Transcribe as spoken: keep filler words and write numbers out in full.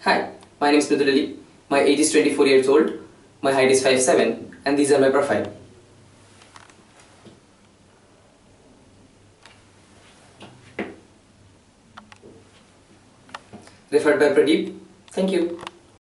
Hi, my name is Mridul Ali. My age is twenty-four years old. My height is five seven, and these are my profile. Referred by Pradeep. Thank you.